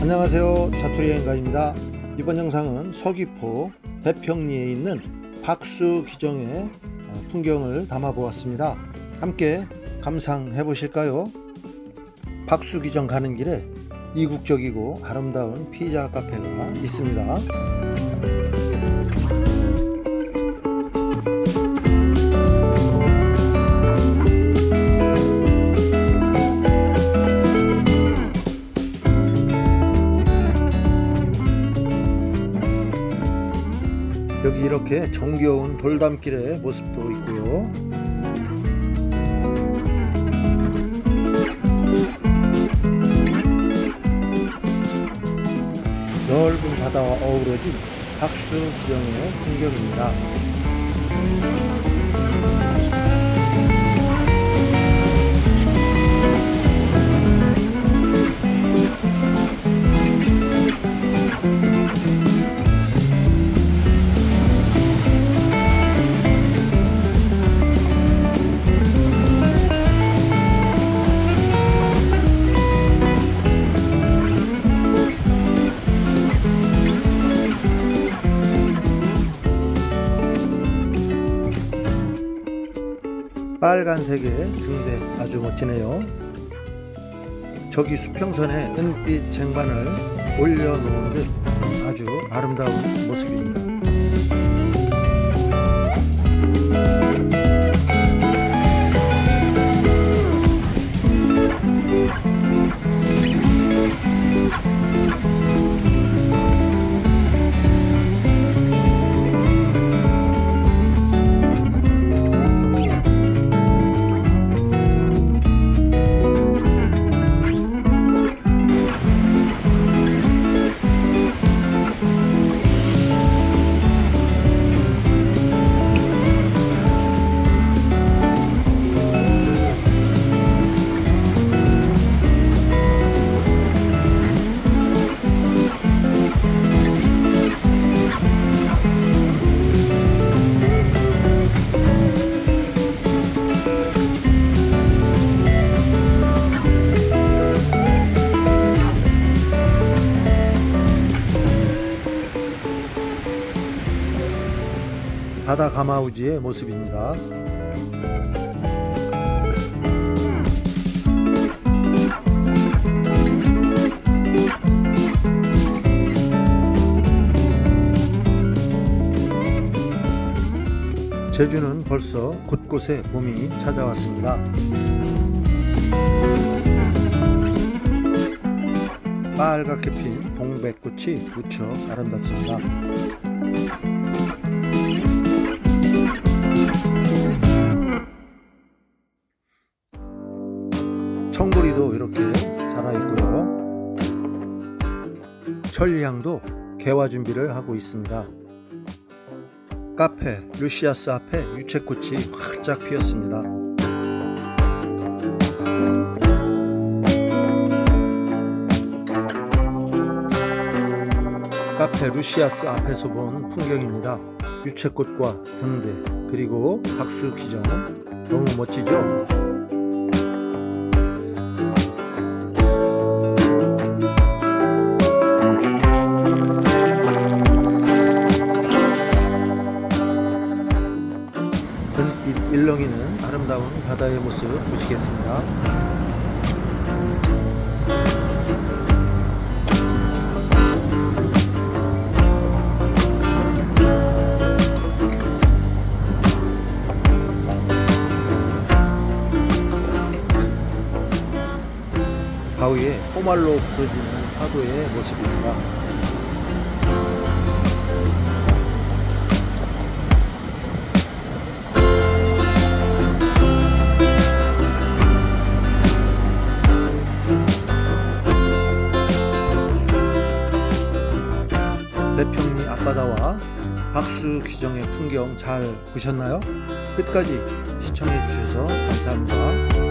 안녕하세요, 자투리여행가입니다. 이번 영상은 서귀포 대평리에 있는 박수기정의 풍경을 담아 보았습니다. 함께 감상해 보실까요? 박수기정 가는 길에 이국적이고 아름다운 피자 카페가 있습니다. 여기 이렇게 정겨운 돌담길의 모습도 있고요. 넓은 바다와 어우러진 박수기정의 풍경입니다. 빨간색의 등대 아주 멋지네요. 저기 수평선에 은빛 쟁반을 올려놓은 듯 아주 아름다운 모습입니다. 바다 가마우지의 모습입니다. 제주는 벌써 곳곳에 봄이 찾아왔습니다. 빨갛게 핀 동백꽃이 무척 아름답습니다. 청보리도 이렇게 자라있고요. 천리향도 개화 준비를 하고 있습니다. 카페 루시아스 앞에 유채꽃이 활짝 피었습니다. 카페 루시아스 앞에서 본 풍경입니다. 유채꽃과 등대 그리고 박수기정 너무 멋지죠? 은빛 일렁이는 아름다운 바다의 모습 보시겠습니다. 바위에 포말로 부서지는 파도의 모습입니다. 대평리 앞바다와 박수기정의 풍경 잘 보셨나요? 끝까지 시청해 주셔서 감사합니다.